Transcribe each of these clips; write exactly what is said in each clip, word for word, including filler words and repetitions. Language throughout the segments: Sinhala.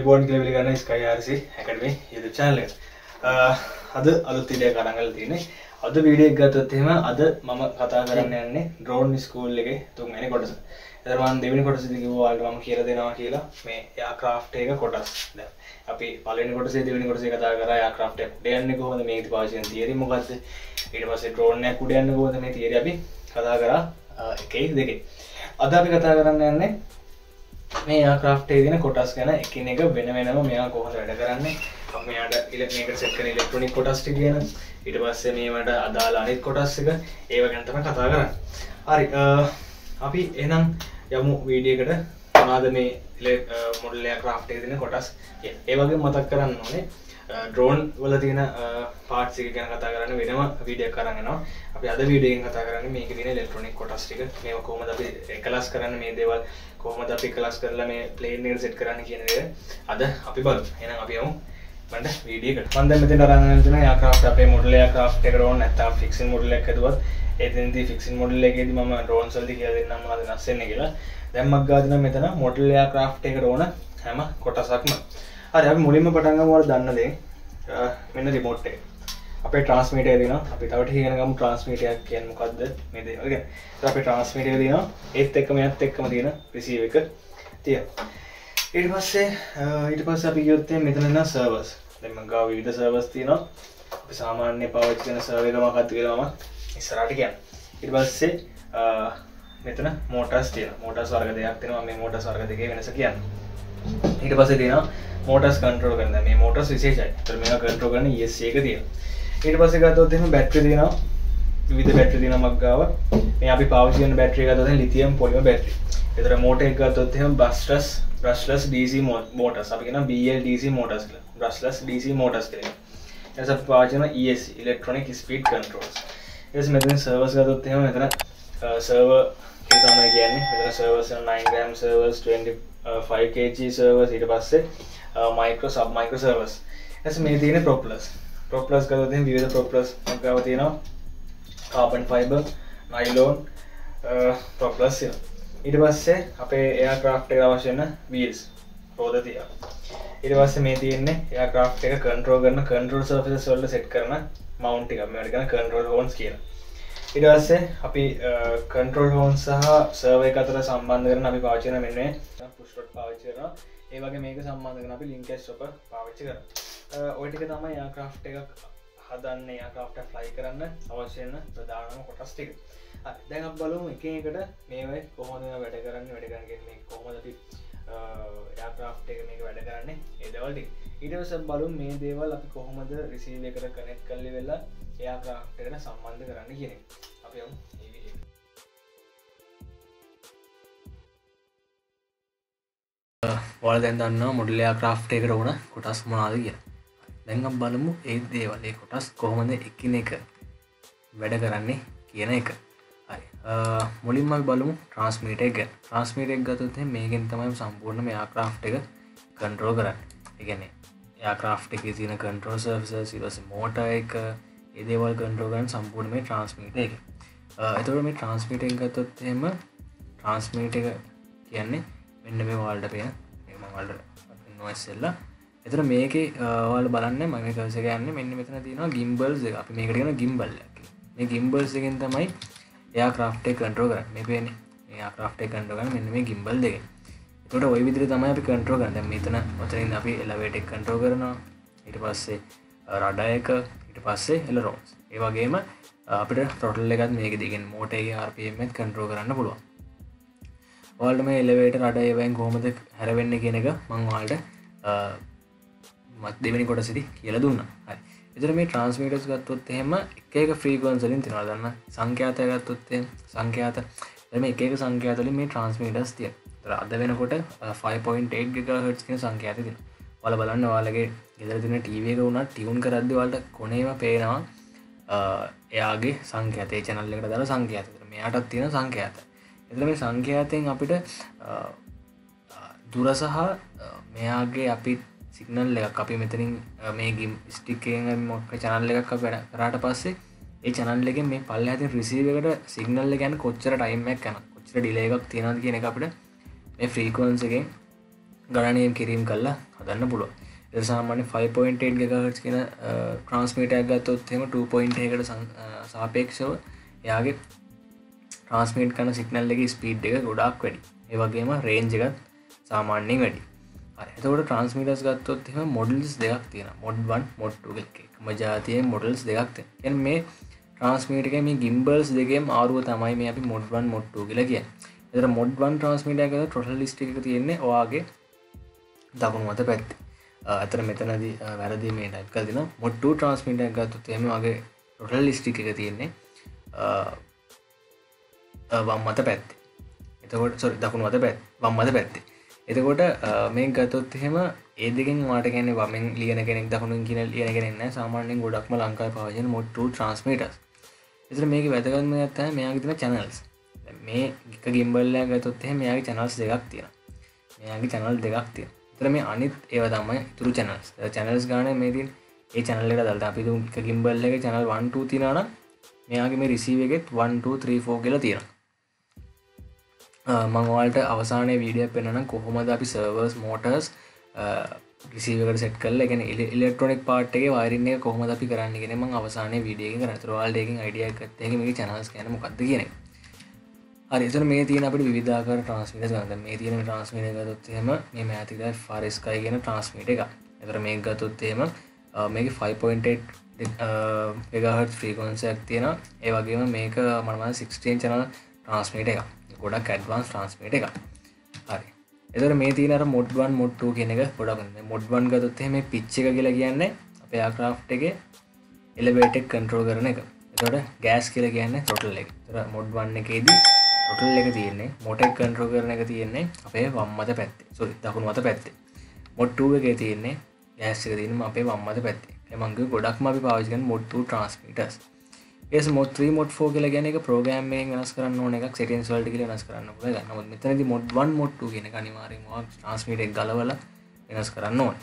අයිබෝන් කියලා පිළිගන්න Sky R C Academy YouTube channel එක. අද අලුත් වීඩියෝ එකක් අරන් තියෙන්නේ. අද වීඩියෝ එක ගත්තොත් එහෙම අද මම කතා කරන්න යන්නේ drone school එකේ තුන්වෙනි කොටස. ඒතර මම දෙවෙනි කොටසේදී කිව්වා ඔයාලට මම කියලා දෙනවා කියලා මේ aircraft එක කොටස්. දැන් අපි පළවෙනි කොටසේ දෙවෙනි කොටසේ කතා කරා aircraft එක උඩ යන්නේ කොහොමද, මේකේ පාවිච්චි කරන theory මොකක්ද, ඊට පස්සේ drone එකක් උඩ යන්නේ කොහොමද, මේ theory අපි කතා කරා එකේ දෙකේ. අද අපි කතා කරන්න යන්නේ මේ aircraft එකේ තියෙන කොටස් ගැන, එකිනෙක වෙන වෙනම මෙයා කොහොමද වැඩ කරන්නේ, අපි මෙයාට මේකට සෙට් කරන ඉලෙක්ට්‍රොනික කොටස් ටික ගැන, ඊට පස්සේ මේවට අදාළ අනිත් කොටස් එක ඒව ගැන තමයි කතා කරන්නේ. හරි, අපි එහෙනම් යමු වීඩියෝ එකට. මොනවාද මේ මොඩල් එයාක්‍රාෆ්ට් එකේ තියෙන කොටස් කියලා. ඒ වගේම මතක් කරන්න ඕනේ ඩ්‍රෝන් වල තියෙන පාර්ට්ස් එක ගැන කතා කරන්න වෙනම වීඩියෝ එකක් අරන් එනවා. අපි අද වීඩියෝ එකෙන් කතා කරන්නේ මේකේ තියෙන ඉලෙක්ට්‍රොනික කොටස් ටික. මේව කොහොමද අපි එකලස් කරන්නේ, මේ දේවල් කොහොමද අපි එකලස් කරලා මේ ප්ලේන් එකට සෙට් කරන්නේ කියන දේ අද අපි බලමු. එහෙනම් අපි යමු මන්ද වීඩියෝ එකට. මම දැන් මෙතන අරන් යන තියෙන එයාක්‍රාෆ්ට් අපේ මොඩල් එයාක්‍රාෆ්ට් එක ඩ්‍රෝන් නැත්නම් ෆික්සින් මොඩල් එකක් හදුවත් එතෙන්දී ෆික්සින් මොඩල් එකේදී මම ඩ්‍රෝන්ස් වලදී කියලා දෙන්නම් මොනවද වෙනස් වෙන්නේ කියලා. දැන් මක් ගාද නම් මෙතන මොඩල් එයාක්‍රාෆ්ට් එකට ඕන හැම කොටසක්ම. හරි, අපි මුලින්ම පටන් ගමු. ඔයාලා දන්න දේ මෙන්න රිමෝට් එක. අපේ ට්‍රාන්ස්මිටර් එක දෙනවා. අපි තව ටික ඉගෙන ගමු ට්‍රාන්ස්මිටර් එක කියන්නේ මොකද්ද මේ දේවල් ගැන. ඉතින් අපේ ට්‍රාන්ස්මිටර් එක දෙනවා. ඒත් එක්ක මෙයත් එක්කම තියෙන රිසීවර් එක තියෙනවා. ඊට පස්සේ ඊට පස්සේ අපි ගියොත් මෙතන ඉන්න සර්වර්ස්. දැන් මම ගාව විවිධ සර්වර්ස් තියෙනවා. අපි සාමාන්‍ය පාවිච්චි කරන සර්වර් එක මොකක්ද කියලා මම ඉස්සරහට කියන්න. ඊට පස්සේ මෙතන මෝටර්ස් තියෙනවා. මෝටර්ස් වර්ග දෙකක් තියෙනවා. මේ මෝටර්ස් වර්ග දෙකේ වෙනස කියන්නේ. ඊට පස්සේ තියෙනවා මෝටර්ස් කන්ට්‍රෝල් කරන. දැන් මේ මෝටර්ස් විශේෂයි. ඒතර මේවා කන්ට්‍රෝල් කරන E S C එක තියෙනවා. ඊට පස්සේ ගත්තොත් එහෙනම් බැටරි තියෙනවා. විවිධ බැටරි තියෙනවා මක් ගාව. මේ අපි පාවිච්චි කරන බැටරි එක ගත්තොත් එහෙනම් ලිතියම් පොලිමර් බැටරි. ඒතර මෝටර් එක ගත්තොත් එහෙනම් brushless brushless D C motors. අපි කියනවා B L D C motors කියලා. brushless D C motors කියලා. ඊට පස්සේ පාවිච්චි කරන E S C electronic speed controls. ඊට පස්සේ මෙතන servers ගත්තොත් එහෙනම් මෙතන server කියලා තමයි කියන්නේ. මෙතන servers nine gram servers, twenty-five kilogram servers, ඊට පස්සේ micro sub micro servers. ඊට පස්සේ මේ තියෙන propellers. propellers ගත්තොත් එහෙනම් විවිධ propellers ගාව තියෙනවා. carbon fiber, nylon propellers තියෙනවා. ඊට පස්සේ අපේ එයාක්‍රාෆ්ට් එකට අවශ්‍ය වෙන wheels රෝද තියෙනවා. ඊට පස්සේ මේ තියෙන්නේ එයාක්‍රාෆ්ට් එක කන්ට්‍රෝල් කරන control surfaces වලට set කරන mount එක. මේවට කියන control horns කියලා. ඊට පස්සේ අපි control horns සහ server එක අතර සම්බන්ධ කරන අපි පාවිච්චි කරන මෙන්න මේ push rod පාවිච්චි කරනවා. ඒ වගේ මේක සම්බන්ධ කරන අපි linkage stopper පාවිච්චි කරනවා. ඔය ටික තමයි එයාක්‍රාෆ්ට් එකක් හදන්න, එයාක්‍රාෆ්ට් එක fly කරන්න අවශ්‍ය වෙන ප්‍රධානම කොටස් ටික. දැන් අපි බලමු එක එකට මේවා කොහොමද වැඩ කරන්නේ, වැඩ කරන්නේ මේ කොහොමද අපි එයාක්‍රාෆ්ට් එක මේක වැඩ කරන්නේ ඒ දේවල් ටික. ඊට පස්සේ බලමු මේ දේවල් අපි කොහොමද රිසීවර් එකට කනෙක්ට් කරලි වෙලා එයාක්‍රාෆ්ට් එකට සම්බන්ධ කරන්නේ කියන එක. අපි යමු මේ වීඩියෝ එකට. ඔයාලා දැන් දන්නවා මොඩල් එයාක්‍රාෆ්ට් එකට ඕන කොටස් මොනවාද කියලා. දැන් අපි බලමු ඒ දේවල් ඒ කොටස් කොහොමද එකිනෙක වැඩ කරන්නේ කියන එක. මුලින්ම අපි බලමු ට්‍රාන්ස්මිටර් එක ගැන. ට්‍රාන්ස්මිටර් එක ගත්තොත් මේකෙන් තමයි සම්පූර්ණයෙන්ම එයාක්‍රාෆ්ට් එක කන්ට්‍රෝල් කරන්නේ. ඒ කියන්නේ එයාක්‍රාෆ්ට් එකේ තියෙන කන්ට්‍රෝල් සර්ෆිසස්, ඊට පස්සේ මෝටර් එක, ඒ දේවල් කන්ට්‍රෝල් කරන සම්පූර්ණ මේ ට්‍රාන්ස්මිටර් එක. එතකොට මේ ට්‍රාන්ස්මිටර් එක ගත්තොත් එහෙම ට්‍රාන්ස්මිටර් එක කියන්නේ මෙන්න මේ වලට පේන මේ මම වලට පෙන්වනවා ඉස්සෙල්ලා. එතකොට මේකේ ඔයාලා බලන්න මම කර්ස් එක යන්නේ මෙන්න මෙතන තියෙනවා gimbals එක. අපි මේකට කියන gimbal එකක් කියලා. මේ gimbals එකෙන් තමයි එයාක්‍රාෆ්ට් එක කන්ට්‍රෝල් කරන්නේ. මේ පේන්නේ මේ එයාක්‍රාෆ්ට් එක කන්ට්‍රෝල් කරන්නේ මෙන්න මේ gimbal දෙකෙන්. ඒකට ওই විදිහට තමයි අපි කන්ට්‍රෝල් කරන්නේ. දැන් මෙතන ඔතනින් අපි එලෙවේටර් එක කන්ට්‍රෝල් කරනවා. ඊට පස්සේ රඩර් එක, ඊට පස්සේ එලරෝන්ස්. ඒ වගේම අපිට throttle එකත් මේකෙදී කියන්නේ මෝටර් එකේ R P M එකත් කන්ට්‍රෝල් කරන්න පුළුවන්. ඔයාලට මේ එලෙවේටර් රඩර් ඒවෙන් කොහොමද හැරෙන්නේ කියන එක මම ඔයාලට මත් දෙවෙනි කොටසේදී කියලා දුන්නා. හරි. එතන මේ ට්‍රාන්ස්මිටර්ස් ගත්තොත් එහෙම එක එක ෆ්‍රීකවන්සි වලින් තියෙනවා. දන්න සංඛ්‍යාතය ගත්තොත් එහෙම සංඛ්‍යාත එතන මේ එක එක සංඛ්‍යාත වලින් මේ ට්‍රාන්ස්මිටර්ස් තියෙනවා. ඒතර අද වෙනකොට five point eight gigahertz කියන සංඛ්‍යාතය තියෙනවා. ඔයාලා බලන්න ඔයාලගේ ගෙදර තියෙන ටීවී එක උනත් ටියුන් කරද්දී ඔයාලට කොනේම පේනවා එයාගේ සංඛ්‍යාතය, ඒ channel එකට දාලා සංඛ්‍යාතය. ඒතර මෙයාටත් තියෙන සංඛ්‍යාතය. එතන මේ සංඛ්‍යාතයෙන් අපිට දුර සහ මෙයාගේ අපි සිගනල් එකක් අපි මෙතනින් මේ ගිම් ස්ටික් එකෙන් මොකක් channel එකක් අපි වැඩ කරාට පස්සේ ඒ channel එකෙන් මේ පල්ලෙහා තියෙන receiver එකට signal එක යන කොච්චර time එකක් යනවා, කොච්චර delay එකක් තියෙනවද කියන එක අපිට මේ frequency එකෙන් ගණනය කිරීම කරලා හදන්න පුළුවන්. ඒක සාමාන්‍ය five point eight gigahertz කියන ට්‍රාන්ස්මිටර් එකක් ගත්තොත් එහෙම two point eight කට සාපේක්ෂව එයාගේ ට්‍රාන්ස්මිට් කරන සිග්නල් එකේ ස්පීඩ් එක ගොඩාක් වැඩි. ඒ වගේම රේන්ජ් එකත් සාමාන්‍යයෙන් වැඩි. හරි. එතකොට ට්‍රාන්ස්මිටර්ස් ගත්තොත් එහෙම මොඩල්ස් දෙකක් තියෙනවා. mod one mod two කියලා. එකම ජාතියේ මොඩල්ස් දෙකක් තියෙනවා. කියන්නේ මේ ට්‍රාන්ස්මිටර් එකේ මේ gimbals දෙකේම ආරුව තමයි මේ අපි mod one mod two කියලා කියන්නේ. එතකොට mod one ට්‍රාන්ස්මිටර් එකේ throttle stick එක තියෙන්නේ ඔයාගේ දකුණු අත පැත්තේ. අතන මෙතනදී වැරදි මේ ටයිප් කරලා දෙනවා. mod two ට්‍රාන්ස්මිටර් එක ගත්තොත් එහෙම වගේ throttle stick එක තියෙන්නේ වම් අත පැත්තේ. එතකොට sorry දකුණු අත පැත්තේ. වම් අත පැත්තේ. එතකොට මේ ගත්තොත් එහෙම ඒ දෙකෙන් වාට කියන්නේ වමෙන් ලියන කෙනෙක් දකුණෙන් කියන ලියන කෙනෙක් නැහැ. සාමාන්‍යයෙන් ගොඩක්ම ලංකාවේ පාවිච්චි කරන mod two transmitters. ඒතර මේකේ වැදගත්ම දේ තමයි මෙයාගේ තියෙන channels. දැන් මේ එක gimbal එකක් ගත්තොත් එහෙම මෙයාගේ channels දෙකක් තියෙනවා. මෙයාගේ channel දෙකක් තියෙනවා. ඒතර මේ අනිත් ඒවා තමයි ඉතුරු channels. channels ගානේ මේ තියෙන ඒ channel එකට දාලා අපි දුම් එක gimbal එකේ channel one two තියෙනවා නම් මෙයාගේ මේ receive එකෙත් one two three four කියලා තියෙනවා. මම ඔයාලට අවසානයේ වීඩියෝ එක පෙන්නනම් කොහොමද අපි සර්වර්ස් මෝටර්ස් රිසීවර් එකට සෙට් කරලා ඒ කියන්නේ ඉලෙක්ට්‍රොනික පාර්ට් එකේ වයරින් එක කොහොමද අපි කරන්නේ කියන මම අවසානයේ වීඩියෝ එකකින් කරා. ඒතර ඔයාලට ඒකෙන් අයිඩියා එකක් ගත්ත හැකි මේකේ channels කියන්නේ මොකක්ද කියන එක. හරි. එතන මේ තියෙන අපිට විවිධාකාර ට්‍රාන්ස්මිටර්ස් ගන්න. දැන් මේ තියෙන ට්‍රාන්ස්මිටර් එක ගත්තොත් එහෙම මේ මෑතික F R S Sky කියන ට්‍රාන්ස්මිටර් එක. ඒතර මේක ගත්තොත් එහෙම මේකේ five point eight gigahertz frequency එකක් තියෙනවා. ඒ වගේම මේක මම sixteen channel ට්‍රාන්ස්මිටර් එකක්. ගොඩක් ඇඩ්වාන්ස් ට්‍රාන්ස්මිටර් එකක්. හරි. එතකොට මේ තියෙන අර mod one mod two කියන එක ගොඩක් හොඳයි. mod one ගත්තොත් එහෙනම් මේ pitch එක කියලා කියන්නේ අපේ aircraft එකේ elevator එක control කරන එක. එතකොට gas කියලා කියන්නේ throttle එක. එතකොට mod one එකේදී throttle එක තියෙන්නේ motor එක control කරන එක තියෙන්නේ අපේ වම් අත පැත්තේ. sorry දකුණු අත පැත්තේ. mod two එකේ තියෙන්නේ gas එක තියෙන්නේ අපේ වම් අත පැත්තේ. ඒ මං කිව්ව ගොඩක්ම අපි පාවිච්චි කරන mod two transmitters. ඒස් mod three mod four කියලා කියන්නේ ඒක ප්‍රෝග්‍රෑම් එකෙන් වෙනස් කරන්න ඕන එකක් settings වලට කියලා වෙනස් කරන්න පුළුවන්. නමුත් මෙතනදී mod one mod two කියන එක අනිවාර්යෙන්ම ඔයා transmitter එක ගලවලා වෙනස් කරන්න ඕනේ.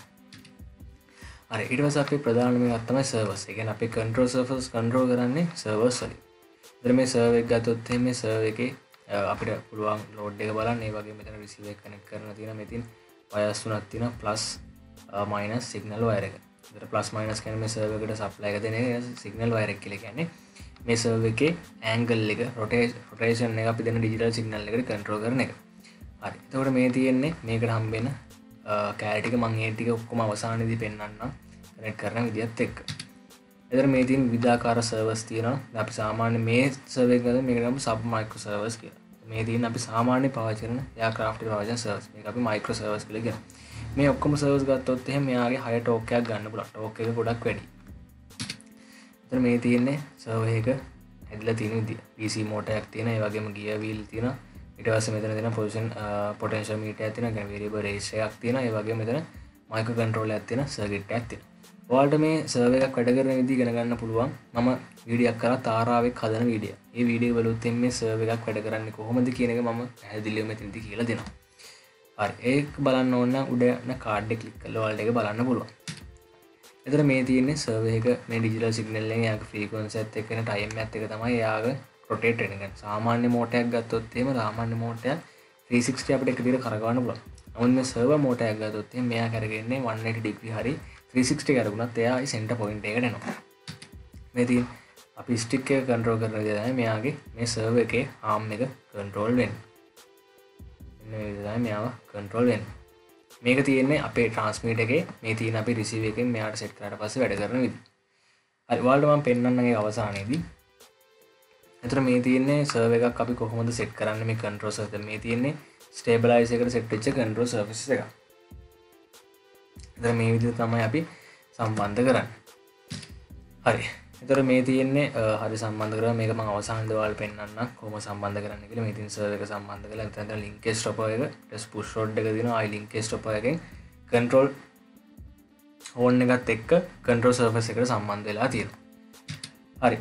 හරි. ඊට පස්සේ අපි ප්‍රධානම එකක් තමයි servers. ඒ කියන්නේ අපි control surface control කරන්නේ servers වලින්. ඉතින් මේ server එක ගත්තොත් එහෙනම් මේ server එකේ අපිට පුළුවන් load එක බලන්න. ඒ වගේම මෙතන receiver එක connect කරන්න තියෙනවා. මෙතින් wires තුනක් තියෙනවා plus minus signal wire එක. ඉතින් plus minus කියන්නේ මේ server එකට supply එක දෙන එක signal wire එක කියලා කියන්නේ. මේ server එකේ angle එක rotation එක අපි දෙන digital signal එකට control කරන එක. හරි. එතකොට මේ තියෙන්නේ මේකට හම්බෙන කැලේ ටික මම ඒ ටික ඔක්කොම අවසානයේදී පෙන්නන්නම් connect කරන විදිහත් එක්ක. එතකොට මේ තියෙන විවිධාකාර servers තියෙනවා. අපි සාමාන්‍ය මේ server එක ගන්න මේකට නම් sub micro servers කියලා. මේ තියෙන අපි සාමාන්‍ය පාවිච්චි කරන aircraft එකේ පාවිච්චි කරන servers. මේක අපි micro servers කියලා කියනවා. මේ ඔක්කොම servers ගත්තොත් එහෙනම් මෙයාගේ high torque එකක් ගන්න පුළුවන්. torque එක ගොඩක් වැඩි. එතන මේ තියෙන්නේ server එක හැදලා තියෙන විදිය. D C motor එකක් තියෙනවා. ඒ වගේම gear wheel තියෙනවා. ඊට පස්සේ මෙතන තියෙන position potential meter එකක් තියෙනවා. يعني variable register එකක් තියෙනවා. ඒ වගේම මෙතන micro controller එකක් තියෙනවා. circuit එකක් තියෙනවා. ඔයාලට මේ server එකක් වැඩ කරන විදිය ඉගෙන ගන්න පුළුවන්. මම වීඩියෝ එකක් කරා තාරාවෙක් හදන වීඩියෝ. මේ වීඩියෝ වලුත් මේ server එකක් වැඩ කරන්නේ කොහොමද කියන එක මම පැහැදිලිව මෙතනදී කියලා දෙනවා. හරි. ඒක බලන්න ඕන නම් උඩ යන කාඩ් එක ක්ලික් කරලා ඔයාලට ඒක බලන්න පුළුවන්. එතන මේ තියෙන්නේ server එක මේ digital signal එකෙන් යාගේ frequency එකත් එක්ක එන time එකත් එක තමයි යාගේ rotate වෙන එක. සාමාන්‍ය motor එකක් ගත්තොත් එහෙම සාමාන්‍ය motor එක three sixty අපිට එක දිගට කරකවන්න පුළුවන්. නමුත් මේ server motor එකක් ගත්තොත් එහෙම මෙයා කරගෙන්නේ one eighty degree හරි three sixty කරගුණත් එයා ඒ center point එකට එනවා. මේ තියෙන අපි stick එක control කරන විදිහ තමයි මෙයාගේ මේ server එකේ arm එක control වෙන්නේ. මේ විදිහ තමයි මෙයාව control වෙන්නේ. මේක තියෙන්නේ අපේ transmitter එකේ මේ තියෙන අපි receiver එකෙන් මෙයාට set කරාට පස්සේ වැඩ කරන විදිහ. හරි ඔයාලට මම පෙන්නන්නම් ඒක අවසානයේදී. එතන මේ තියෙන්නේ server එකක් අපි කොහොමද set කරන්නේ මේ control surface. මේ තියෙන්නේ stabilizer එකට set වෙච්ච control surface එකක්. එතන මේ විදිහට තමයි අපි සම්බන්ධ කරන්නේ. හරි. එතන මේ තියෙන්නේ හරි සම්බන්ධ කරලා මේක මම අවසානයේදී ඔයාලට පෙන්නන්නම් කොහොම සම්බන්ධ කරන්නේ කියලා. මේ තියෙන server එක සම්බන්ධ කරලා එතන linkage stopper එක ඊට push rod එක දිනවා. ආයි linkage stopper එකෙන් control horn එකත් එක්ක control surface එකට සම්බන්ධ වෙලා තියෙනවා. හරි.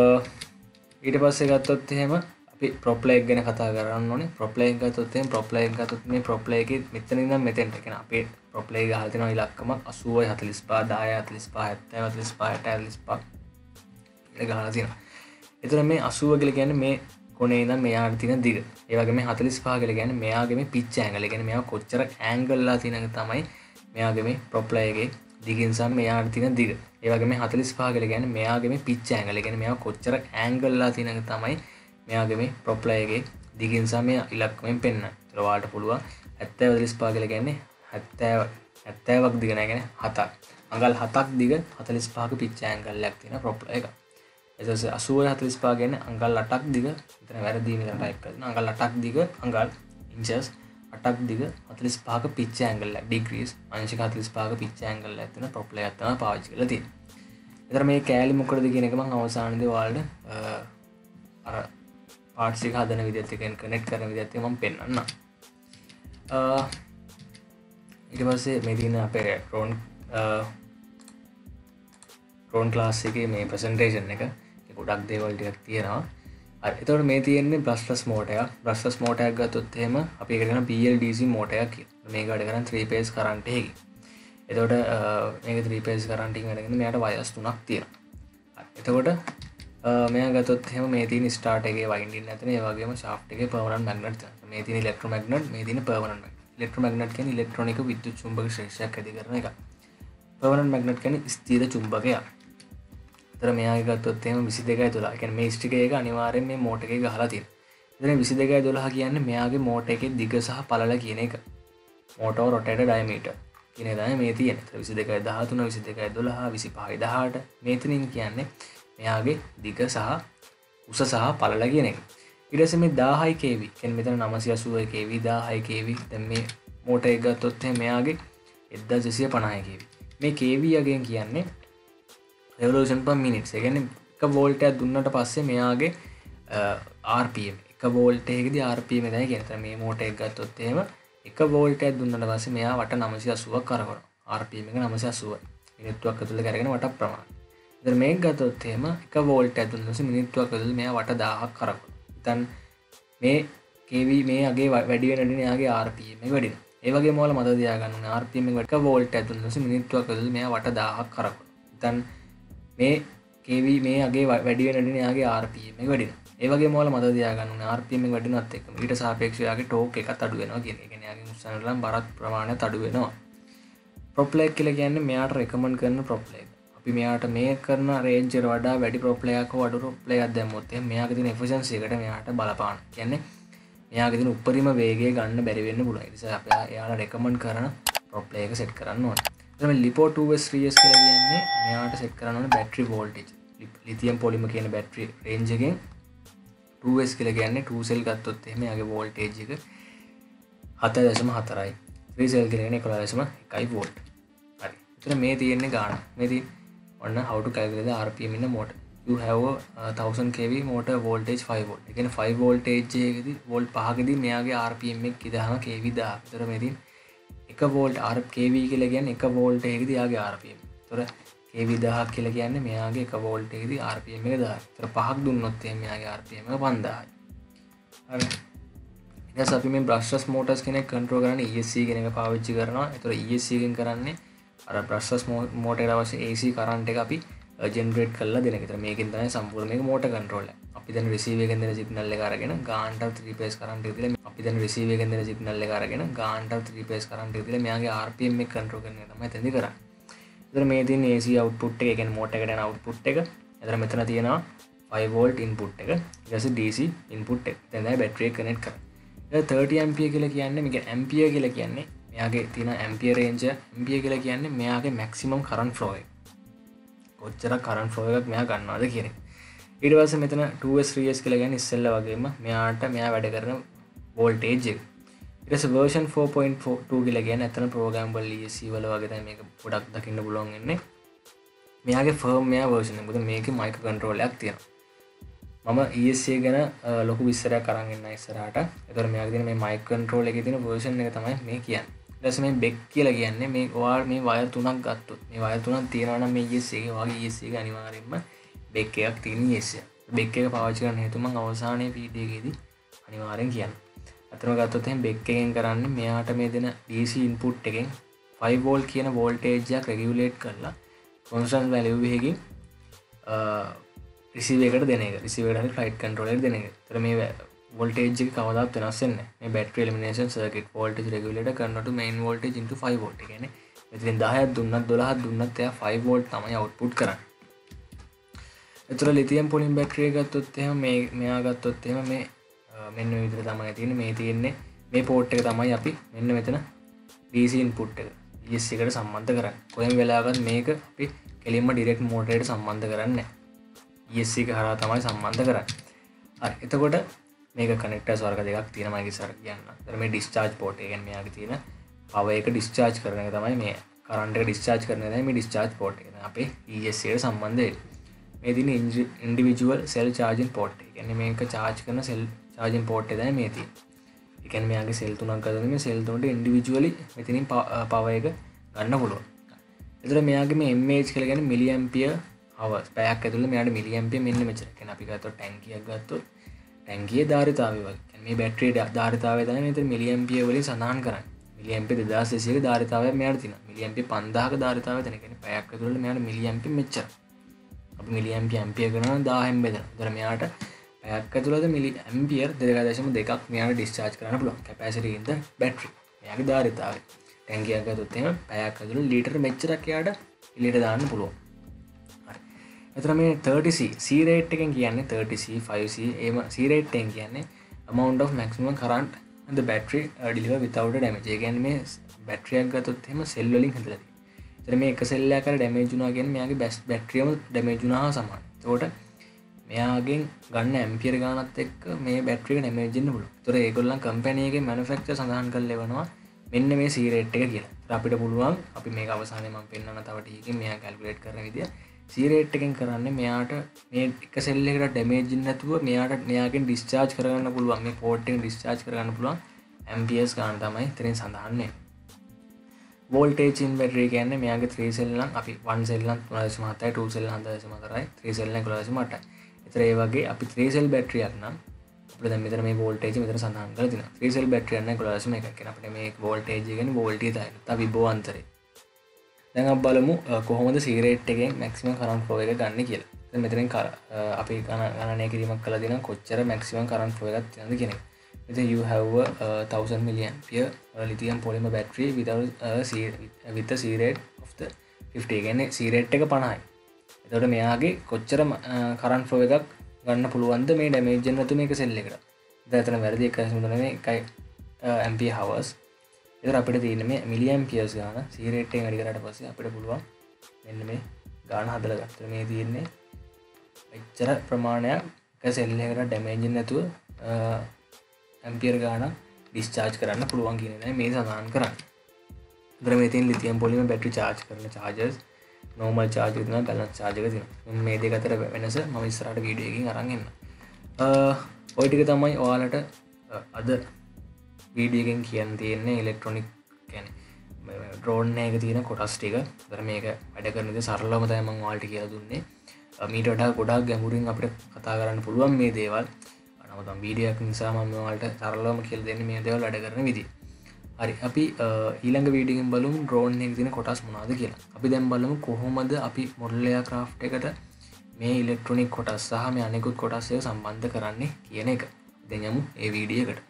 ඊට පස්සේ ගත්තොත් එහෙම අපි prop play එක ගැන කතා කරන්න ඕනේ. prop play එක ගත්තොත් එහෙම prop play එක ගත්තොත් මේ prop play එකේ මෙතන ඉඳන් මෙතෙන්ට කියන අපේ prop play එක ගහලා තියෙනවා ඉලක්කම eighty forty-five ten forty-five seventy forty-five sixty forty-five එක ගහලා තියෙනවා. එතන මේ eighty කියලා කියන්නේ මේ කොනේ ඉඳන් මෙයාට තියෙන දිග. ඒ වගේම හතළිස් පහ කියලා කියන්නේ මෙයාගේ මේ පිච් ඇන්ගල්. ඒ කියන්නේ මෙයා කොච්චර ඇන්ගල් ලා තියෙන එක තමයි මෙයාගේ මේ ප්‍රොපලර් එකේ දිගින් සම මෙයාට තියෙන දිග. ඒ වගේම හතළිස් පහ කියලා කියන්නේ මෙයාගේ මේ පිච් ඇන්ගල්. ඒ කියන්නේ මෙයා කොච්චර ඇන්ගල් ලා තියෙන එක තමයි මෙයාගේ මේ ප්‍රොපලර් එකේ දිගින් සම ඉලක්කමෙන් පෙන්නන්න. ඒතර ඔයාලට පුළුවන් හැත්තෑ හතළිස් පහ කියලා කියන්නේ හැත්තෑ හැත්තෑවක් දිග නෑ කියන්නේ හතක්. අඟල් හතක් දිග හතළිස් පහක පිච් ඇන්ගල් එකක් තියෙන ප්‍රොපලර් එක. එතකොට අසූව හතළිස් පහ කියන්නේ අඟල් අටක් දිග. මෙතන වැරදි මෙතන ටයිප් කරලා අඟල් අටක් දිග අඟල් ඉන්චස් අටක් දිග හතළිස් පහක පිච් ඇන්ගල් එක ඩිග්‍රීස් අංශක හතළිස් පහක පිච් ඇන්ගල් එකක් තියෙන ප්‍රොපලර් එකක් තමයි පාවිච්චි කරලා තියෙන්නේ. එතන මේ කෑලි මොකටද කියන එක මම අවසානයේදී ඔයාලට අර පාර්ට්ස් එක හදන විදිහත් එක්ක කනෙක්ට් කරන විදිහත් එක්ක මම පෙන්නන්නම්. අ ඊට පස්සේ මේ දින අපේ ඩ්‍රෝන් ඩ්‍රෝන් ක්ලාස් එකේ මේ ප්‍රසන්ටේෂන් එක ගොඩක් දේවල් ටිකක් තියෙනවා. හරි. එතකොට මේ තියෙන්නේ බ්‍රෂ්ලස් මෝටර් එකක්. බ්‍රෂ්ලස් මෝටර් එකක් ගත්තොත් එහෙම අපි ඒකට කියන P L D C motor එකක් කියලා. මේක වැඩ කරන්නේ three phase current එකකින්. එතකොට මේක three phase current එකකින් වැඩ කරන්නේ මෙයාට වයර්ස් තුනක් තියෙනවා. හරි. එතකොට මෙයා ගත්තොත් එහෙම මේ තියෙන ස්ටාර්ට් එකේ වයින්ඩින් නැතන ඒ වගේම ෂාෆ්ට් එකේ පර්මනන්ට් මැග්නට් තියෙනවා. මේ තියෙන ඉලෙක්ට්‍රෝමැග්නට් මේ තියෙන පර්මනන්ට් මැග්නට්. ඉලෙක්ට්‍රෝමැග්නට් කියන්නේ ඉලෙක්ට්‍රෝනික විද්‍යුත් චුම්බක ශ්‍රේෂ්ඨයක් ඇති කරන එක. පර්මනන්ට් මැග්නට් කියන්නේ ස්ථිර චුම්බකයක්. එතන මෙයාගේ ගත්තොත් එහෙම විසි දෙකයි දොළහ. ඒ කියන්නේ මේ ස්ටික් එක අනිවාර්යෙන් මේ මෝටර් එකේ ගහලා තියෙනවා. එතන විසි දෙකයි දොළහ කියන්නේ මෙයාගේ මෝටර් එකේ දිග සහ පළල කියන එක. මෝටර් රොටේටර් ඩයමීටර් කියන එක තමයි මේ තියෙන්නේ. එතන විසි දෙකයි දහතුන විසි දෙකයි දොළහ විසිපහයි දහඅට මේතනින් කියන්නේ මෙයාගේ දිග සහ උස සහ පළල කියන එක. ඊට පස්සේ මේ දාහයි kV කියන්නේ මෙතන නවසිය අසූවයි kV දාහයි kV දැන් මේ මෝටර් එක ගත්තොත් එහෙම මෙයාගේ එක්දාස් දෙසිය පනහයි kV. මේ kV අගෙන් කියන්නේ revolution per minute. ඒ කියන්නේ එක වෝල්ට් එකක් දුන්නට පස්සේ මෙයාගේ R P M එක වෝල්ට් එකකදී R P M තමයි කියන්නේ. මේ මෝටර් එක ගත්තොත් එහෙම එක වෝල්ට් එකක් දුන්නට පස්සේ මෙයා වට නවසිය අසූවක් කරකවනවා. R P M එක නවසිය අසූවයි. මිනිත්තුවක් ඇතුළත කරගෙන වට ප්‍රමාණය. ඉතින් මේක ගත්තොත් එහෙම එක වෝල්ට් එකක් දුන්නොත් මිනිත්තුවක් ඇතුළත මෙයා වට දහයක් කරකවනවා. දැන් මේ kV මේ අගේ වැඩි වෙන වෙන යාගේ R P M එක වැඩි වෙනවා. ඒ වගේම ඔයාලා මතක තියාගන්න ඕනේ R P M එක එක වෝල්ට් එකක් දුන්නොත් මිනිත්තුවක් ඇතුළත මෙයා වට දහයක් කරකවනවා. දැන් මේ kV මේ අගේ වැඩි වෙන වෙන යාගේ R P M එක වැඩි වෙනවා. ඒ වගේම ඔයාලා මතක තියාගන්න ඕනේ R P M එක වැඩි වෙනවත් එක්කම ඊට සාපේක්ෂව යාගේ ටෝක් එකත් අඩු වෙනවා කියන එක. ඒ කියන්නේ යාගේ උස්සන වල බරත් ප්‍රමාණයත් අඩු වෙනවා. ප්‍රොපලර් එක කියලා කියන්නේ මෙයාට රෙකමන්ඩ් කරන ප්‍රොපලර් එක. අපි මෙයාට මේ කරන රේන්ජ් එකට වඩා වැඩි ප්‍රොපලර් එකක් හෝ අඩු ප්‍රොපලර් එකක් දැම්මොත් එහෙනම් මෙයාගේ තියෙන එෆිෂන්සි එකට මෙයාට බලපාන. කියන්නේ මෙයාගේ තියෙන උපරිම වේගය ගන්න බැරි වෙන්න පුළුවන්. ඒ නිසා අපි එයාලා රෙකමන්ඩ් කරන ප්‍රොපලර් එක සෙට් කරන්න ඕනේ. එතන මේ ලිපෝ two S three S කියලා කියන්නේ මෙයාට සෙට් කරන්න ඕනේ බැටරි වෝල්ටේජ්. ලිතියම් පොලිමර් කියන බැටරි රේන්ජ් එකෙන් two S කියලා කියන්නේ two cell ගත්තොත් එහෙම එයාගේ වෝල්ටේජ් එක හත දශම හතරයි. three cell කියලා කියන්නේ එකොළහ දශම එකයි වෝල්ට්. හරි. එතන මේ තියෙන්නේ ගාන. මේ තියෙන්නේ on how to calculate the R P M in a motor. You have a uh, one thousand kV motor voltage five volt. ඒ කියන්නේ five voltage එකේදී volt පහකදී මෙයාගේ R P M එක කිදාම kV දහයක්. ඒතර මේ තියෙන එක volt R kV කියලා කියන්නේ එක volt එකේදී යාගේ R P M. ඒතර kV දහයක් කියලා කියන්නේ මෙයාගේ එක volt එකේදී R P M එක දහයක්. ඒතර පහක් දුන්නොත් එහෙනම් මෙයාගේ R P M එක පන්දාහයි. හරි. ඊට පස්සේ අපි මේ brushless motors කෙනෙක් control කරන්නේ E S C කියන එක පාවිච්චි කරනවා. ඒතර E S C එකෙන් කරන්නේ අර brushless motor අවශ්‍ය A C current එක අපි generate කරලා දෙන එක. ඒතර මේකෙන් තමයි සම්පූර්ණ මේක motor control එක. අපි දැන් receive එකෙන් දෙන signal එක අරගෙන ගානට three phase current එක දීලා අපි දැන් receive එකෙන් දෙන signal එක අරගෙන ගානට three phase current එක දීලා මෙයාගේ R P M එක control කරන එක තමයි එතනදී කරන්නේ. ඒතර මේ තියෙන A C output එක, ඒ කියන්නේ motor එකට යන output එක. ඒතර මෙතන තියෙනවා five volt input එක. ඊට පස්සේ D C input එක. දැන් තමයි battery එක connect කරන්නේ. ඒක thirty ampere කියලා කියන්නේ මේක ampere කියලා කියන්නේ මෙයාගේ තියෙන ampere range ampere කියලා කියන්නේ මෙයාගේ maximum current flow එක. කොච්චර current flow එකක් මෙයා ගන්නවද කියන එක. ඊට පස්සේ මෙතන two S three S කියලා කියන්නේ ඉස්සෙල්ලා වගේම මෙයාට මෙයා වැඩ කරන voltage එක. ඊට පස්සේ version four point two කියලා කියන්නේ අතන programmable E S C වල වගේ තමයි මේක පොඩක් දකින්න පුළුවන් වෙන්නේ. මෙයාගේ firmware version එක. මොකද මේකේ microcontroller එකක් තියෙනවා. මම E S C ගැන ලොකු විස්තරයක් අරන් ඉන්න ඉස්සරහට. ඒතර මෙයාගේ තියෙන මේ microcontroller එකේ තියෙන version එක තමයි මේ කියන්නේ. ඊට මේ බෙක් කියලා කියන්නේ මේ ඔයාලා මේ වයර් තුනක් ගත්තොත් මේ වයර් තුනක් තියෙනවා නම් මේ E S C එකේ ඔයාගේ E S C එක අනිවාර්යයෙන්ම බෙක් එකක් තියෙන E S C එක. බෙක් එක පාවිච්චි කරන්න හේතුව මම අවසානයේ වීඩියෝ එකේදී අනිවාර්යෙන් කියන්නම්. අතන ගත්තොත් එහෙනම් බෙක් එකෙන් කරන්නේ මෙයාට මේ දෙන D C input එකෙන් five volt කියන voltage එක regulate කරලා constant value එකකින් රිසීවර් එකට දෙන එක. රිසීවර් එකට ෆ්ලයිට් කන්ට්‍රෝලර් එකට දෙන එක. ඒතර මේ වෝල්ටේජ් එක කවදාවත් වෙනස් වෙන්නේ නැහැ. මේ battery elimination circuit voltage regulator convert to main voltage into five volt. ඒ කියන්නේ මෙතනින් දහයක් දුන්නත් දොළහක් දුන්නත් එයා five volt තමයි output කරන්නේ. ඒතර ලිතියම් පොලින් බැටරි එක ගත්තොත් එහෙම මේ මෙයා ගත්තොත් එහෙම මේ මෙන්න මේ විදිහට තමයි තියෙන්නේ. මේ තියෙන්නේ මේ port එක තමයි අපි මෙන්න මෙතන D C input එක E S C එකට සම්බන්ධ කරන්නේ. කොහෙන් වෙලාවකත් මේක අපි කෙලින්ම direct motor එකට සම්බන්ධ කරන්නේ නැහැ. E S C එක හරහා තමයි සම්බන්ධ කරන්නේ. හරි. එතකොට මේක කනෙක්ටර්ස් වර්ග දෙකක් තියෙනවා මම ඉස්සරහ කියන්න. ඒතර මේ discharge port එක කියන්නේ මෙයාගේ තියෙන power එක discharge කරන එක තමයි මේ current එක discharge කරන එක තමයි මේ discharge port එක. අපේ E S C එකට සම්බන්ධ වෙන්නේ. මේ තියෙන individual cell charging port එක. කියන්නේ මේක charge කරන cell charging port එක තමයි මේ තියෙන්නේ. ඒ කියන්නේ මෙයාගේ cell තුනක් ගන්න මේ cell තුනට individually මෙතනින් power එක ගන්න පුළුවන්. ඒතර මෙයාගේ මේ mAh කියලා කියන්නේ milliampere hours. පැයක් ඇතුළත මෙයාට milliampere මෙන්න මෙච්චර. කියන්නේ අපි ගත්තොත් ටැංකියක් ගත්තොත් ටැංකියේ ධාරිතාවය වගේ. කියන්නේ මේ බැටරියේ ධාරිතාවය තමයි මෙතන milliampere වලින් සඳහන් කරන්නේ. milliampere දෙදාස් දෙසීයක ධාරිතාවයක් මෙයාට තියෙනවා. milliampere පන්දාහක ධාරිතාවය දෙන. කියන්නේ පැයක් ඇතුළත මෙයාට milliampere මෙච්චර. අපි milliampere ampere කරනවා දහයෙන් බෙදනවා. ඒතර මෙයාට පැයක් ඇතුළත milliampere දෙක දශම දෙකක් මෙයාට discharge කරන්න පුළුවන්. capacity in the battery. මෙයාගේ ධාරිතාවය. ටැංකියක් ගත්තොත් එහෙම පැයක් ඇතුළත ලීටර මෙච්චරක් එයාට එළියට දාන්න පුළුවන්. හරි. එතන මේ thirty C C rate එකෙන් කියන්නේ thirty C five C එම C rate එකෙන් කියන්නේ amount of maximum current the battery uh, deliver without a damage. ඒ කියන්නේ මේ බැටරි එකක් ගත්තොත් එහෙම සෙල් වලින් හදලා තියෙනවා. එතන මේ එක සෙල් එකක් අර ඩැමේජ් වුණා කියන්නේ මෙයාගේ බැටරියම ඩැමේජ් වුණා හා සමානයි. ඒකට මෙයාගෙන් ගන්න ඇම්පියර් ගානත් එක්ක මේ බැටරි එක ඩැමේජ් වෙන්න පුළුවන්. ඒතර ඒගොල්ලන් කම්පැනි එකේ මැනුෆැක්චරර් සඳහන් කරලා එවනවා මෙන්න මේ C rate එක කියලා. අපිට පුළුවන් අපි මේක අවසානයේ මම පෙන්නන තව ටිකකින් මෙයා කැල්කියුලේට් කරන විදිය C rate එකෙන් කරන්නේ මෙයාට මේ එක සෙල් එකකට ඩැමේජ් වෙන්නේ නැතුව මෙයාට මෙයාගෙන් ඩිස්චාර්ජ් කරගන්න පුළුවන් මේ පෝට් එකෙන් ඩිස්චාර්ජ් කරගන්න පුළුවන් ඇම්පියර්ස් ගන්න තමයි ඉතින් සඳහන් වෙන්නේ. වෝල්ටේජ් ඉන් බැටරි කියන්නේ මෙයාගේ three cell නම් අපි one cell නම් three දශම හතයි two cell නම් හත දශම හතරයි three cell නම් eleven දශම අටයි. ඒතර ඒ වගේ අපි three cell බැටරියක් නම් අපිට දැන් මෙතන මේ වෝල්ටේජ් මෙතන සඳහන් කරලා තියෙනවා. three cell බැටරියක් නම් eleven දශම එකක් කියන අපිට මේ වෝල්ටේජ් එක කියන්නේ වෝල්ටේජ් තමයි. නැත්නම් විභව අන්තරය. දැන් අපි බලමු කොහොමද C rate එකෙන් maximum current flow එක ගන්න කියලා. දැන් මෙතනින් අපි ගණනය කිරීමක් කළා දෙනවා කොච්චර maximum current flow එකක් තියෙනවද කියන එක. Then you have a uh, thousand milliampere uh, lithium polymer battery without uh, C with the C rate of the fifty. කියන්නේ C rate එක පනහයි. එතකොට මෙයාගේ කොච්චර current flow එකක් ගන්න පුළුවන්ද මේ damage වෙන්නේ නැතු මේක සෙල් එකට. දැන් එතන වැරදි එක දශම තුන නෙමෙයි එකයි ampere hours. ඒතර අපිට තියෙන්නේ මේ milliamperes ගාන C rate එකෙන් වැඩි කරාට පස්සේ අපිට පුළුවන් මෙන්න මේ ගාන හදලා ගන්න. මේ තියෙන්නේ එච්චර ප්‍රමාණයක් එක සෙල් එකකට damage වෙන්නේ නැතුව ඇම්පියර් ගානක් ඩිස්චාර්ජ් කරන්න පුළුවන් කියන එක මේ සඳහන් කරන්නේ. ඉතින් මේ තියෙන ලිතියම් පොලිමර් බැටරි charge කරන chargers normal charge එක තියෙනවා balance charge එක තියෙනවා. මේ දෙක අතර වෙනස මම ඉස්සරහට වීඩියෝ එකකින් අරන් එන්නම්. අ ඔය ටික තමයි ඔයාලට අද වීඩියෝ එකෙන් කියන්න තියෙන්නේ ඉලෙක්ට්‍රොනික කියන්නේ ඩ්‍රෝන් එකේ තියෙන කොටස් ටික. ඉතින් මේක වැඩ කරන විදිහ සරලවම තමයි මම ඔයාලට කියලා දුන්නේ. මීට වඩා ගොඩාක් ගැඹුරින් අපිට කතා කරන්න පුළුවන් මේ දේවල්. නමුත් වීඩියෝ එක නිසා මම ඔයාලට සරලවම කියලා දෙන්නේ මේ දේවල් වැඩ කරන විදිහ. හරි අපි ඊළඟ වීඩියෝ එකෙන් බලමු ඩ්‍රෝන් එකේ තියෙන කොටස් මොනවද කියලා. අපි දැන් බලමු කොහොමද අපි මොඩල් එයාක්‍රාෆ්ට් එකට මේ ඉලෙක්ට්‍රොනික කොටස් සහ මේ අනෙකුත් කොටස් එක සම්බන්ධ කරන්නේ කියන එක. දැන් යමු ඒ වීඩියෝ එකට.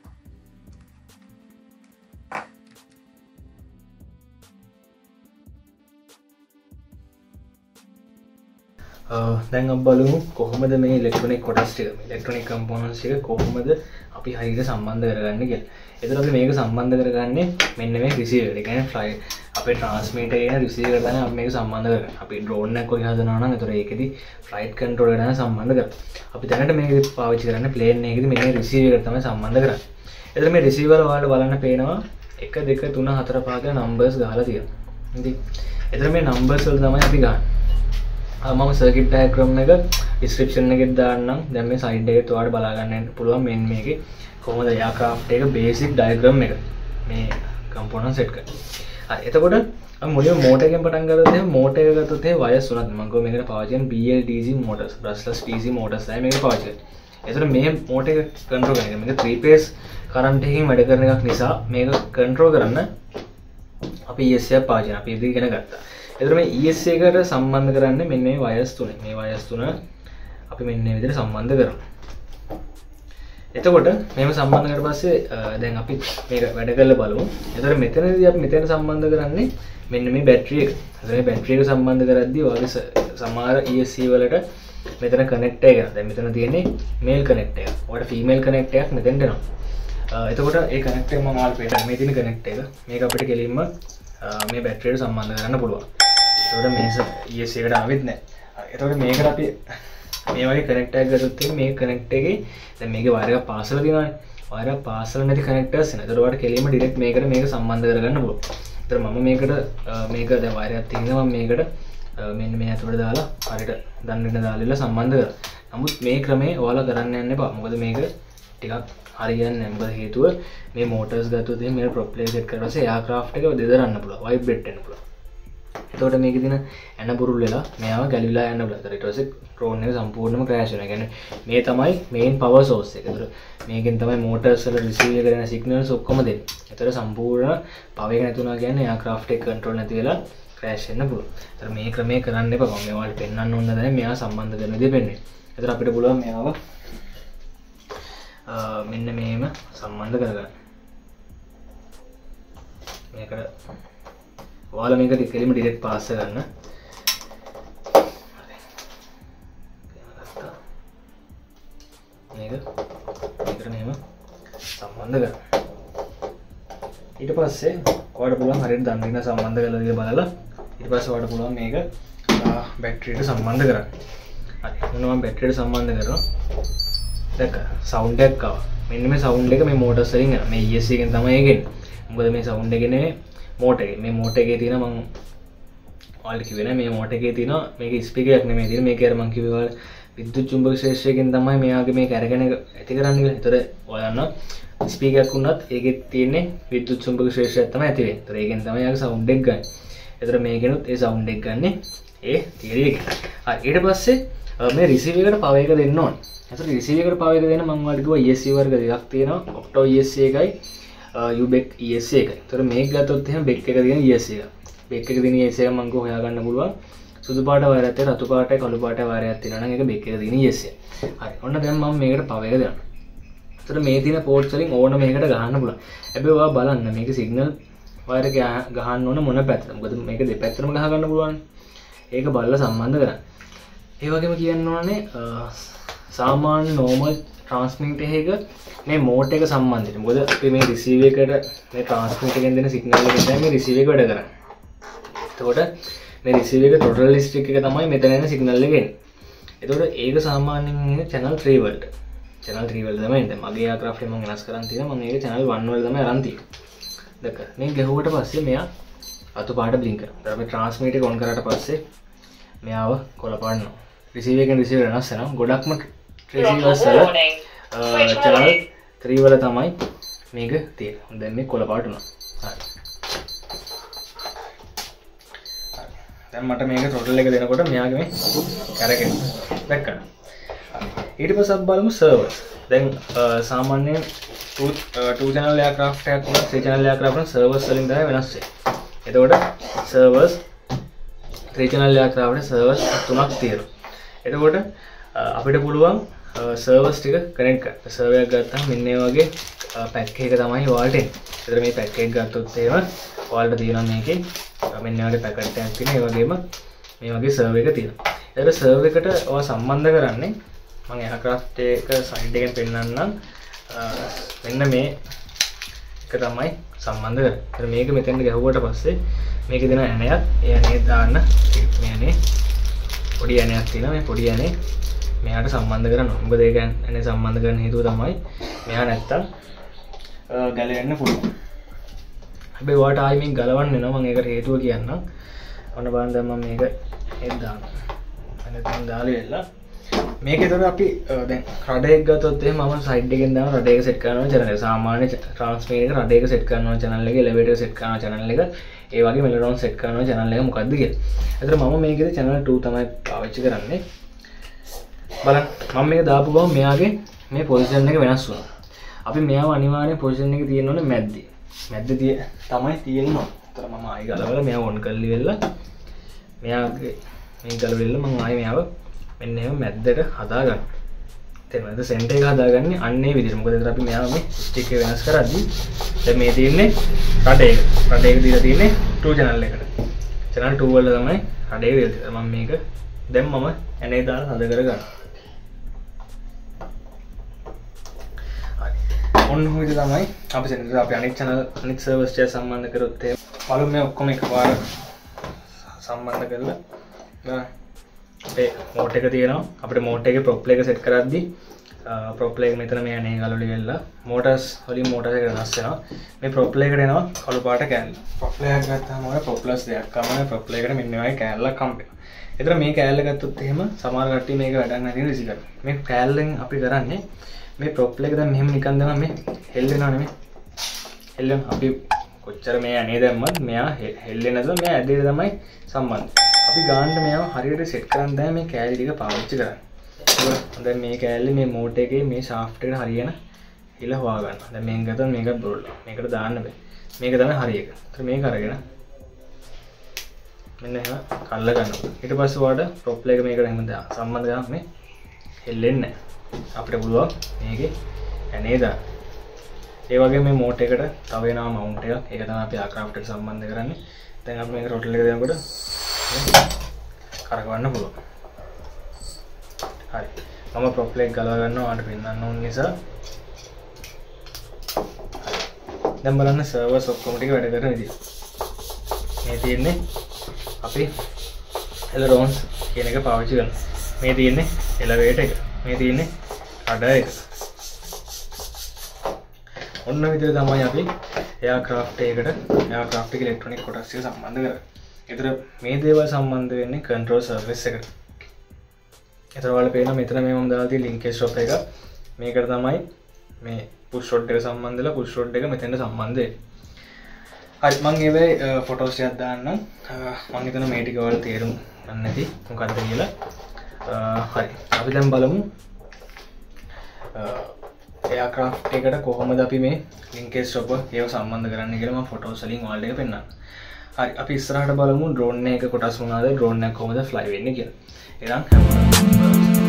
දැන් අපි බලමු කොහොමද මේ ඉලෙක්ට්‍රොනික කොටස් ටික ඉලෙක්ට්‍රොනික කම්පොනන්ට්ස් ටික කොහොමද අපි හරියට සම්බන්ධ කරගන්නේ කියලා. එතකොට අපි මේක සම්බන්ධ කරගන්නේ මෙන්න මේ රිසීවර්. ඒ කියන්නේ ෆ්ලයිට් අපේ ට්‍රාන්ස්මිටර් එකේ රිසීවර් තමයි අපි මේක සම්බන්ධ කරගන්නේ. අපි ඩ්‍රෝන් එකක් වගේ හදනවා නම් එතකොට ඒකෙදි ෆ්ලයිට් කන්ට්‍රෝලර් එක තමයි සම්බන්ධ කරන්නේ. අපි දැනට මේක පාවිච්චි කරන්නේ ප්ලේන් එකේදී මේ රිසීවර් එක තමයි සම්බන්ධ කරන්නේ. එතකොට මේ රිසීවර් ඔයාලට බලන්න පේනවා one two three four five කියලා නම්බර්ස් ගහලා තියෙනවා. ඉතින් එතකොට මේ නම්බර්ස් වල තමයි අපි ගහන්නේ. මම සර්කිට් ඩයග්‍රෑම් එක ඩිස්ක්‍රිප්ෂන් එකේ දාන්නම්. දැන් මේ සයිඩ් එකේ ඔයාලට බලා ගන්න පුළුවන් මෙන්න මේකේ කොහොමද එයාක්‍රාෆ්ට් එක බේසික් ඩයග්‍රෑම් එක මේ කම්පොනන්ට් සෙට් කරන්නේ. හරි එතකොට අපි මුලින්ම මෝටර් එකෙන් පටන් ගත්තොත් එහෙනම් මෝටර් එක ගත්තොත් එහෙනම් වයර්ස් තුනක් මම ගෝ මේකට පාවිච්චි කරන B L D C motors brushless D C motors තමයි මේක පාවිච්චි කරන්නේ. එතකොට මේ මෝටර් එක කන්ට්‍රෝල් කරන එක මේක three phase කරන්ට් එකකින් වැඩ කරන එකක් නිසා මේක කන්ට්‍රෝල් කරන්න අපි E S C එක පාවිච්චි කරනවා. අපි ඉතින් ඉගෙන ගත්තා. එතකොට මේ E S C එකට සම්බන්ධ කරන්නේ මෙන්න මේ වයර්ස් තුනේ. මේ වයර්ස් තුන අපි මෙන්න මේ විදිහට සම්බන්ධ කරනවා. එතකොට මේව සම්බන්ධ කරලා පස්සේ දැන් අපි මේක වැඩ කරලා බලමු. එතකොට මෙතනදී අපි මෙතන සම්බන්ධ කරන්නේ මෙන්න මේ බැටරි එක. එතකොට මේ බැටරි එක සම්බන්ධ කරද්දී ඔයගේ සමහර E S C වලට මෙතන කනෙක්ට් එක යනවා. දැන් මෙතන තියෙන්නේ මේල් කනෙක්ට් එක. ඔයාලට ෆීමේල් කනෙක්ට් එකක් මෙතෙන්ට එනවා. එතකොට ඒ කනෙක්ට් එක මම ඔයාලට පෙන්නන්න මේ තියෙන කනෙක්ට් එක. මේක අපිට කෙලින්ම මේ බැටරියට සම්බන්ධ කරන්න පුළුවන්. එතකොට මේ E S C එකට ආවෙත් නැහැ. එතකොට මේකට අපි මේ වගේ කනෙක්ට් එකක් ගත්තොත් මේ කනෙක්ට් එකේ දැන් මේකේ වයර් එකක් පාසල තියෙනවානේ. වයර් එකක් පාසල නැති කනෙක්ටර්ස් එන. එතකොට ඔයාලට කෙලින්ම ඩිරෙක්ට් මේකට මේක සම්බන්ධ කරගන්න පුළුවන්. එතකොට මම මේකට මේක දැන් වයර් එකක් තියෙනවා මම මේකට මෙන්න මේ ඇතුළට දාලා හරියට දන්නට දාලා සම්බන්ධ කරා. නමුත් මේ ක්‍රමේ ඔයාලා කරන්න යන්න එපා. මොකද මේක ටිකක් හරියන්නේ නැහැ. මොකද හේතුව මේ මෝටර්ස් ගත්තොත් එහෙනම් මේ ප්‍රොපෙලර් සෙට් කරලා පස්සේ එයාක්‍රාෆ්ට් එක දෙදරන්න පුළුවන්. වයිබ්‍රේට් වෙන්න පුළුවන්. එතකොට මේකේ තියෙන ඇන බුරුල් වෙලා මෙයාව ගැලිලා යන්න පුළුවන්. ඊට පස්සේ ඩ්‍රෝන් එක සම්පූර්ණයෙන්ම ක්‍රෑෂ් වෙනවා. ඒ කියන්නේ මේ තමයි මේන් පවර් සෝස් එක. ඒතර මේකෙන් තමයි මෝටර්ස් වල රිසීව් කරන සිග්නල්ස් ඔක්කොම දෙන්නේ. ඒතර සම්පූර්ණ පවර් එක නැති වුණා කියන්නේ එයාක්‍රාෆ්ට් එක කන්ට්‍රෝල් නැති වෙලා ක්‍රෑෂ් වෙන්න පුළුවන්. ඒතර මේ ක්‍රමයේ කරන්න එපා. මම මේවාට පෙන්වන්න ඕන නැහැ. මෙයා සම්බන්ධ කරන විදිහ පෙන්වන්නේ. ඒතර අපිට පුළුවන් මෙයාව මෙන්න මේම සම්බන්ධ කරගන්න. මේකට ඔයාලා මේක කෙලින්ම ඩිරෙක්ට් පාස් කරන්න. මේක මේකට මෙහෙම සම්බන්ධ කරන්න. ඊට පස්සේ ඔයාලට පුළුවන් හරියට දන්න දින සම්බන්ධ කරලා දිහා බලලා ඊට පස්සේ ඔයාලට පුළුවන් මේක බැටරියට සම්බන්ධ කරන්න. හරි. මොනවා මම බැටරියට සම්බන්ධ කරනවා. දැක්ක සවුන්ඩ් එකක් ආවා. මෙන්න මේ සවුන්ඩ් එක මේ මෝටර්ස් වලින් එනවා. මේ E S C එකෙන් තමයි එන්නේ. මොකද මේ සවුන්ඩ් එකේ නෙමෙයි මෝටර් එකේ. මේ මෝටර් එකේ තියෙන මම ඔයාලට කිව්වේ නෑ මේ මෝටර් එකේ තියෙන මේක ස්පීකර් එකක් නෙමෙයි තියෙන. මේක අර මම කිව්වේ ඔයාලට විද්‍යුත් චුම්බක ක්ෂේත්‍රයෙන් තමයි මෙයාගේ මේක අරගෙන ඇති කරන්නේ කියලා. ඒතර ඔයාලා ස්පීකර් එකක් වුණත් ඒකේ තියෙන්නේ විද්‍යුත් චුම්බක ක්ෂේත්‍රයක් තමයි ඇති වෙන්නේ. ඒතර ඒකෙන් තමයි යාගේ සවුන්ඩ් එක ගන්න. ඒතර මේකෙනුත් ඒ සවුන්ඩ් එක ගන්න ඒ තියරි එක. හරි ඊට පස්සේ මේ රිසීවර් එකට පවර් එක දෙන්න ඕනේ. ඒතර රිසීවර් එකට පවර් එක දෙන්න මම ඔයාලට කිව්වා E S C වර්ග දෙකක් තියෙනවා. ඔක්ටෝ E S C එකයි U-Bec E S C එකයි. ඒතර මේක ගත්තොත් එහෙනම් Bec එක තියෙන E S C එක. Bec එක තියෙන E S C එක මම හොයා ගන්න පුළුවන්. සුදු පාට වයරයක් තියෙන රතු පාටයි කළු පාටයි වයරයක් තියෙනවා නම් ඒක Bec එක තියෙන E S C එක. හරි. ඔන්න දැන් මම මේකට පවර් එක දෙනවා. ඒතර මේ තියෙන පෝට්ස් වලින් ඕන මේකට ගහන්න පුළුවන්. හැබැයි ඔයා බලන්න මේක සිග්නල් වයර් එක ගහන්න ඕන මොන පැත්තටද? මොකද මේක දෙපැත්තටම ගහ ගන්න පුළුවන්. ඒක බලලා සම්බන්ධ කරන්න. ඒ වගේම කියන්න ඕනේ සාමාන්‍ය normal transmitter එකක මේ මෝටර් එක සම්බන්ධයි. මොකද අපි මේ receiver එකට මේ transmitter එකෙන් දෙන signal එක තමයි මේ receiver එක වැඩ කරන්නේ. එතකොට මේ receiver එක total district එක තමයි මෙතන එන signal එක එන්නේ. එතකොට ඒක සාමාන්‍යයෙන් එන්නේ channel three වලට. channel three වල තමයි එන්නේ. මගේ aircraft එක මම වෙනස් කරන් තියෙනවා. මම ඒක channel one වල තමයි අරන් තියෙන්නේ. දැක්ක. මේ ගැහුවට පස්සේ මෙයා අතු පාට blink කරනවා. ඊට අපි transmitter එක on කරාට පස්සේ මෙයාව කොළ පාඩනවා. receiver එකෙන් receiver වෙනස් වෙනවා. ගොඩක්ම receivers වල channel three වල තමයි මේක තියෙන්නේ. දැන් මේ කොළ පාට වුණා. හරි. දැන් මට මේක throttle එක දෙනකොට මෙයාගේ මේ කැරකෙනවා. දැක්කද? ඊට පස්සේ අපි බලමු servers. දැන් සාමාන්‍යයෙන් two two channel aircraft එකක් වුණා three channel aircraft වුණා servers වලින් තමයි වෙනස් වෙන්නේ. එතකොට servers three channel aircraft වල servers තුනක් තියෙනවා. එතකොට අපිට පුළුවන් සර්වර්ස් ටික කනෙක්ට් කරන්න. සර්වර් එකක් ගත්තාම මෙන්න මේ වගේ පැක් එක තමයි ඔයාලට එන්නේ. ඒතර මේ පැක් එක ගත්තොත් එහෙම ඔයාලට තියෙනවා මේකේ මෙන්න මේ වගේ පැකට් එකක් තියෙනවා. ඒ වගේම මේ වගේ සර්වර් එක තියෙනවා. ඒතර සර්වර් එකට ඔයා සම්බන්ධ කරන්නේ මම එයාක්‍රාෆ්ට් එක සයිඩ් එකෙන් පෙන්නන්නම්. මෙන්න මේ එක තමයි සම්බන්ධ කරන්නේ. ඒතර මේක මෙතෙන්ට ගැහුවට පස්සේ මේකේ දෙන ඇණයක් ඒ ඇණේ දාන්න මේ ඇණේ පොඩි ඇණයක් තියෙනවා. මේ පොඩි ඇණේ මෙයාට සම්බන්ධ කරනවා. මොකද ඒක ඇනේ සම්බන්ධ කරන්න හේතුව තමයි මෙයා නැත්තම් ගැලවෙන්න පුළුවන්. හැබැයි ඔයාට ආයි මේක ගලවන්න වෙනවා. මම ඒකට හේතුව කියන්නම්. ඔන්න බලන්න දැන් මම මේක හෙත් දානවා. අනේ දැන් දාලා ඉල්ල. මේකේතර අපි දැන් රඩ එක ගත්තොත් එහෙනම් මම සයිඩ් එකෙන් දාන රඩ එක සෙට් කරනවා channel එක. සාමාන්‍ය ට්‍රාන්ස්මිටර් එක රඩ එක සෙට් කරනවා channel එක, එලිවේටර් සෙට් කරනවා channel එක, ඒ වගේ මෙලඩෝන් සෙට් කරනවා channel එක මොකද්ද කියලා. ඒතර මම මේකේදී channel two තමයි පාවිච්චි කරන්නේ. බලන්න මම මේක දාපු ගමන් මෙයාගේ මේ පොසිෂන් එක වෙනස් වුණා. අපි මෙයාව අනිවාර්යෙන් පොසිෂන් එකේ තියෙන්න ඕනේ මැද්දේ. මැද්දේ තිය තමයි තියෙන්න ඕනේ. ඒතර මම ආයි ගලවලා මෙයාව ඔන් කරලි වෙලා මෙයාගේ මේ ගලවෙලා මම ආයි මෙයාව මෙන්න එහෙම මැද්දට හදා ගන්න. තේරෙනවද? සෙන්ටර් එක හදාගන්නේ අන්න ඒ විදිහට. මොකද එතන අපි මෙයා මේ ස්ටික් එක වෙනස් කරද්දී දැන් මේ තියෙන්නේ රඩ එක. රඩ එක දීලා තියෙන්නේ two channel එකට. channel two වල තමයි රඩ එක දීලා තියෙන්නේ. මම මේක දැන් මම ඇනේ දාලා හද කරගන්න. ඔන්න ඔය විදිහ තමයි අපි සෙන්ටර් අපි අනිත් channel අනිත් servers ටික සම්බන්ධ කරොත් එහෙම බලමු මේ ඔක්කොම එකපාර සම්බන්ධ කරලා අපේ මෝට් එක තියෙනවා. අපිට මෝට් එකේ ප්‍රොප් එක සෙට් කරද්දී ප්‍රොප් එක මෙතන මේ ඇනේ ගලවලි වෙලා මෝටර්ස් වලින් මෝටර් එක වෙනස් වෙනවා. මේ ප්‍රොප් එකට එනවා කළු පාට කෑල්ල. ප්‍රොප් එක ගත්තාම ඔය ප්‍රොප්ලස් දෙකක් ගන්න ප්‍රොප් එකට මෙන්න මේ වගේ කෑල්ලක් හම්බ වෙනවා. ඒතර මේ කෑල්ල ගත්තොත් එහෙම සමහර කට්ටිය මේක වැඩක් නැති නිසා රිසි කරනවා. මේ කෑල්ලෙන් අපි කරන්නේ මේ ප්‍රොප් එක දැන් මෙහෙම නිකන් දැම්මම මේ හෙල්ලෙනවා නෙමෙයි. හෙල්ලෙන අපි කොච්චර මේ ඇනේ දැම්මත් මෙයා හෙල්ලෙන්නේ නැතුව මෙයා ඇදේට තමයි සම්බන්ධ. අපි ගාන්න මෙයාව හරියට සෙට් කරන් දැන් මේ කෑලි ටික පාවිච්චි කරන්නේ. දැන් මේ කෑල්ලේ මේ මෝටර් එකේ මේ ෂාෆ්ට් එකට හරියන හිල හොවා ගන්න. දැන් මේක ගත්තොත් මේක බොරල. මේකට දාන්න බෑ. මේක තමයි හරි එක. ඒත් මේක අරගෙන මෙන්න එහෙම කල්ල ගන්නවා. ඊට පස්සේ ඔයාලට ප්‍රොප් එක මේකට එහෙම දාන්න. සම්බන්ධ කරාම මේ හෙල්ලෙන්නේ නැහැ. අපිට පුළුවන් මේකේ ඇනේ දාන්න. ඒ වගේ මේ මෝටර් එකට තව වෙනවා මවුන්ට් එකක්. ඒක තමයි අපි ආක්‍රාෆ්ට් එකට සම්බන්ධ කරන්නේ. දැන් අපි මේක රොටල් එක දෙනකොට කරකවන්න පුළුවන්. හරි. මම ප්‍රොප් එක ගලව ගන්නවා ආට පෙන්නන්න ඕන නිසා. දැන් බලන්න සර්වර්ස් ඔක්කොම ටික වැඩ කරන විදිහ. මේ තියෙන්නේ අපි එලරෝන්ස් කියන එක පාවිච්චි කරනවා. මේ තියෙන්නේ එලවේටර් එක. මේ තියෙන්නේ රඩර් එක. ඔන්න විදිහට තමයි අපි එයාක්‍රාෆ්ට් එකකට එයාක්‍රාෆ්ට් එකේ ඉලෙක්ට්‍රොනික කොටස් ටික සම්බන්ධ කරන්නේ. ඒතර මේ දේවල් සම්බන්ධ වෙන්නේ කන්ට්‍රෝල් සර්විස් එකට. ඒතර ඔයාලට පේනවා මෙතන මේ මම දාලා තියෙන ලින්කේජ් ස්ටොප් එක. මේකට තමයි මේ පුෂ් රොඩ් එක සම්බන්ධ වෙලා පුෂ් රොඩ් එක මෙතෙන්ට සම්බන්ධ වෙන්නේ. හරි මම ඒවේ ෆොටෝස් ටිකක් දාන්නම්. මම හිතන මේ ටික ඔයාලට තේරුම් ගන්න නැති මොකක්ද කියලා. හරි. අපි දැන් බලමු එයාක්‍රාෆ්ට් එකට කොහොමද අපි මේ ලින්කේජ් ස්ටොප් ඒව සම්බන්ධ කරන්නේ කියලා මම ෆොටෝස් වලින් ඔයාලට එක පෙන්නන්නම්. හරි අපි ඉස්සරහට බලමු ඩ්‍රෝන් එක කොටස් මොනවාද ඩ්‍රෝන් එක කොහොමද ෆ්ලයි වෙන්නේ කියලා. එහෙනම්